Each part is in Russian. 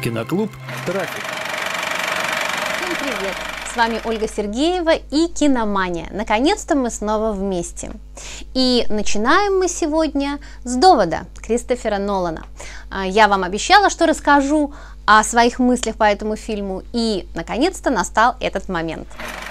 Киноклуб «Трафик». Всем привет! С вами Ольга Сергеева и Киномания. Наконец-то мы снова вместе. И начинаем мы сегодня с «Довода» Кристофера Нолана. Я вам обещала, что расскажу о своих мыслях по этому фильму, и наконец-то настал этот момент.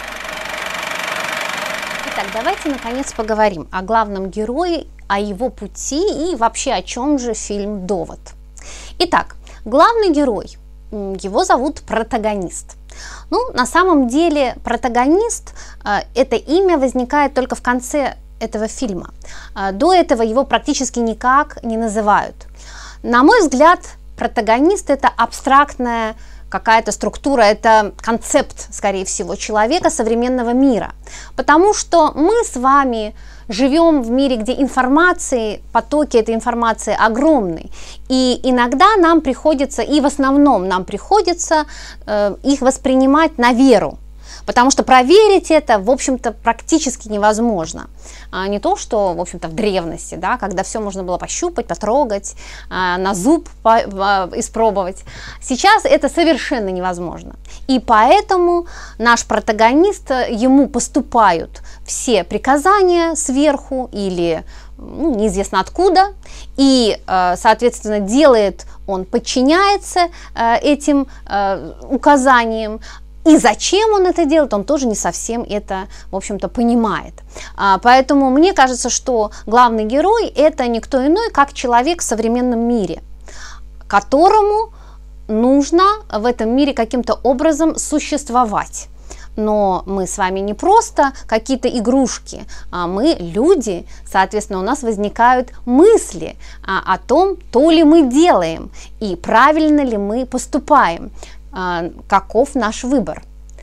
Итак, давайте наконец поговорим о главном герое, о его пути и вообще о чем же фильм «Довод». Итак, главный герой, его зовут протагонист. Ну, на самом деле протагонист, это имя возникает только в конце этого фильма. До этого его практически никак не называют. На мой взгляд, протагонист — это абстрактная какая-то структура, это концепт, скорее всего, человека современного мира. Потому что мы с вами живем в мире, где информации, потоки этой информации огромны. И иногда нам приходится, и в основном нам приходится их воспринимать на веру. Потому что проверить это, в общем-то, практически невозможно. Не то, что, в общем-то, в древности, да, когда все можно было пощупать, потрогать, на зуб испробовать. Сейчас это совершенно невозможно. И поэтому наш протагонист, ему поступают все приказания сверху или неизвестно откуда, и, соответственно, делает он, подчиняется этим указаниям. И зачем он это делает, он тоже не совсем это, в общем-то, понимает. Поэтому мне кажется, что главный герой – это никто иной, как человек в современном мире, которому нужно в этом мире каким-то образом существовать. Но мы с вами не просто какие-то игрушки, а мы люди, соответственно, у нас возникают мысли о том, то ли мы делаем и правильно ли мы поступаем. Каков наш выбор.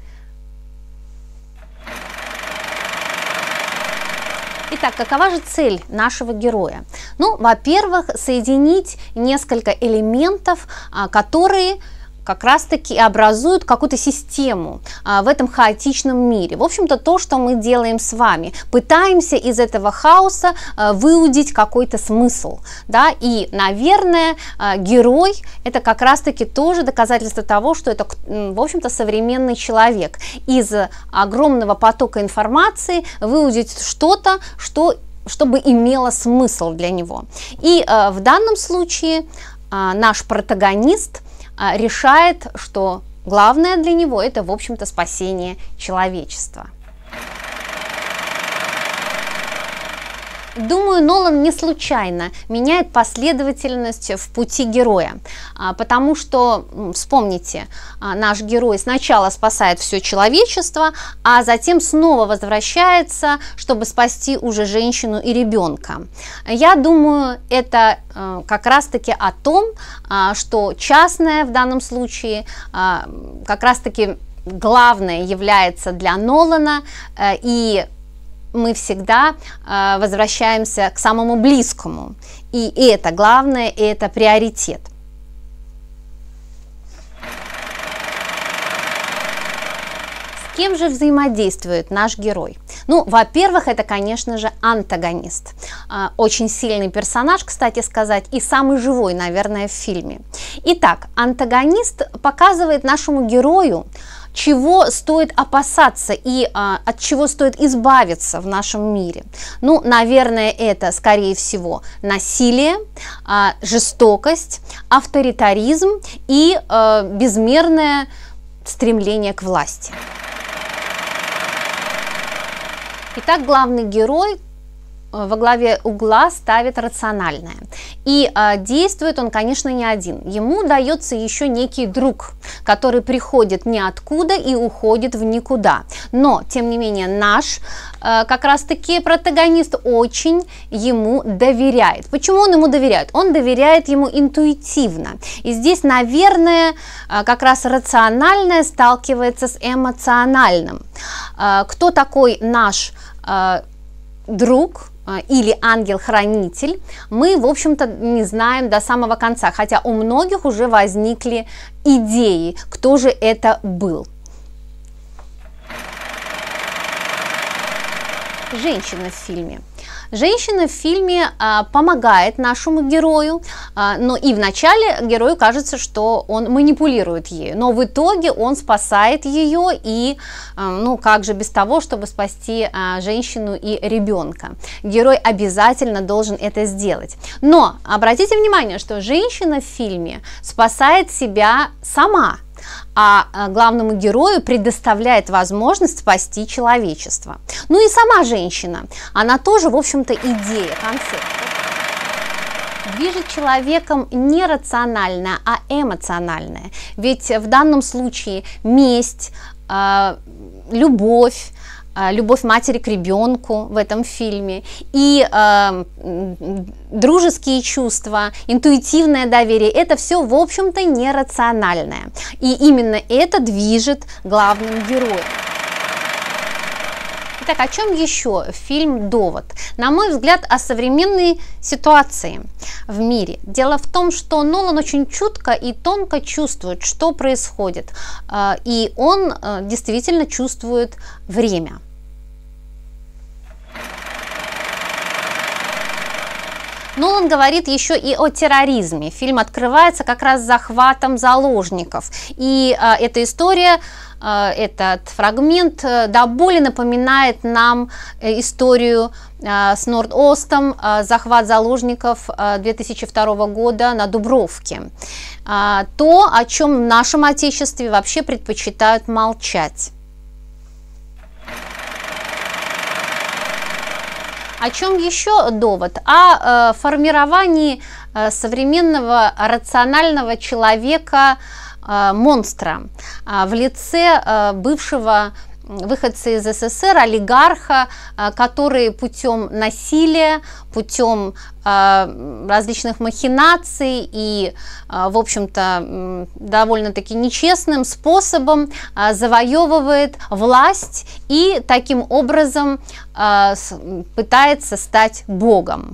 Итак, какова же цель нашего героя? Ну, во-первых, соединить несколько элементов, которые как раз-таки образуют какую-то систему в этом хаотичном мире. В общем-то, то, что мы делаем с вами. Пытаемся из этого хаоса выудить какой-то смысл. Да? И, наверное, герой – это как раз-таки тоже доказательство того, что это, в общем-то, современный человек. Из огромного потока информации выудить что-то, чтобы имело смысл для него. И в данном случае наш протагонист решает, что главное для него – это, в общем-то, спасение человечества. Думаю, Нолан не случайно меняет последовательность в пути героя, потому что, вспомните, наш герой сначала спасает все человечество, а затем снова возвращается, чтобы спасти уже женщину и ребенка. Я думаю, это как раз-таки о том, что частное в данном случае как раз-таки главное является для Нолана, и мы всегда возвращаемся к самому близкому. И это главное, и это приоритет. С кем же взаимодействует наш герой? Ну, во-первых, это, конечно же, антагонист. Очень сильный персонаж, кстати сказать, и самый живой, наверное, в фильме. Итак, антагонист показывает нашему герою, чего стоит опасаться и от чего стоит избавиться в нашем мире. Ну, наверное, это, скорее всего, насилие, жестокость, авторитаризм и безмерное стремление к власти. Итак, главный герой во главе угла ставит рациональное. И действует он, конечно, не один. Ему дается еще некий друг, который приходит ниоткуда и уходит в никуда. Но, тем не менее, наш как раз-таки протагонист очень ему доверяет. Почему он ему доверяет? Он доверяет ему интуитивно. И здесь, наверное, как раз рациональное сталкивается с эмоциональным. Кто такой наш друг или ангел-хранитель, мы, в общем-то, не знаем до самого конца, хотя у многих уже возникли идеи, кто же это был. Женщина в фильме. Женщина в фильме помогает нашему герою, но и вначале герою кажется, что он манипулирует ею, но в итоге он спасает ее, и ну как же без того, чтобы спасти женщину и ребенка. Герой обязательно должен это сделать. Но обратите внимание, что женщина в фильме спасает себя сама, а главному герою предоставляет возможность спасти человечество. Ну и сама женщина, она тоже, в общем-то, идея, концепт. Движет человеком не рациональное, а эмоциональное. Ведь в данном случае месть, любовь, любовь матери к ребенку в этом фильме, и дружеские чувства, интуитивное доверие, это все, в общем-то, нерациональное. И именно это движет главным героем. Итак, о чем еще фильм «Довод»? На мой взгляд, о современной ситуации в мире. Дело в том, что Нолан очень чутко и тонко чувствует, что происходит, и он действительно чувствует время. Нолан говорит еще и о терроризме. Фильм открывается как раз захватом заложников, и эта история, этот фрагмент до боли напоминает нам историю с Норд-Остом, захват заложников 2002 года на Дубровке. То, о чем в нашем Отечестве вообще предпочитают молчать. О чем еще «Довод»? О формировании современного рационального человека, монстра в лице бывшего выходца из СССР, олигарха, который путем насилия, путем различных махинаций и, в общем-то, довольно-таки нечестным способом завоевывает власть и таким образом пытается стать богом.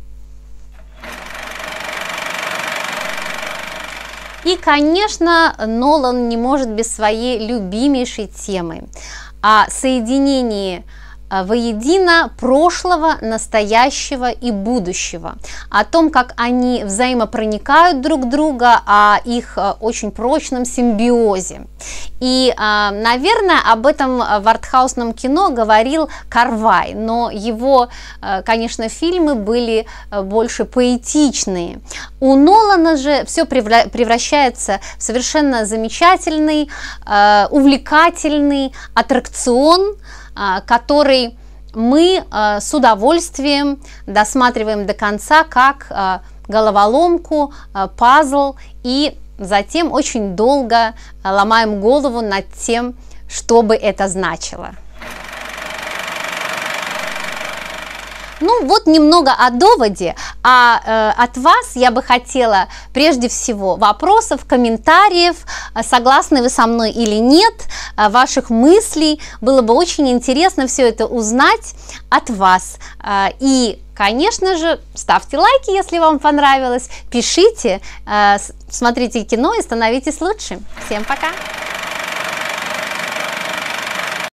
И, конечно, Нолан не может без своей любимейшей темы о соединении воедино прошлого, настоящего и будущего, о том, как они взаимопроникают друг в друга, о их очень прочном симбиозе. И, наверное, об этом в артхаусном кино говорил Карвай, но его, конечно, фильмы были больше поэтичные. У Нолана же все превращается в совершенно замечательный, увлекательный аттракцион, который мы с удовольствием досматриваем до конца, как головоломку, пазл, и затем очень долго ломаем голову над тем, что бы это значило. Ну вот немного о «Доводе», а от вас я бы хотела прежде всего вопросов, комментариев, согласны вы со мной или нет, ваших мыслей. Было бы очень интересно все это узнать от вас. И, конечно же, ставьте лайки, если вам понравилось, пишите, смотрите кино и становитесь лучше. Всем пока!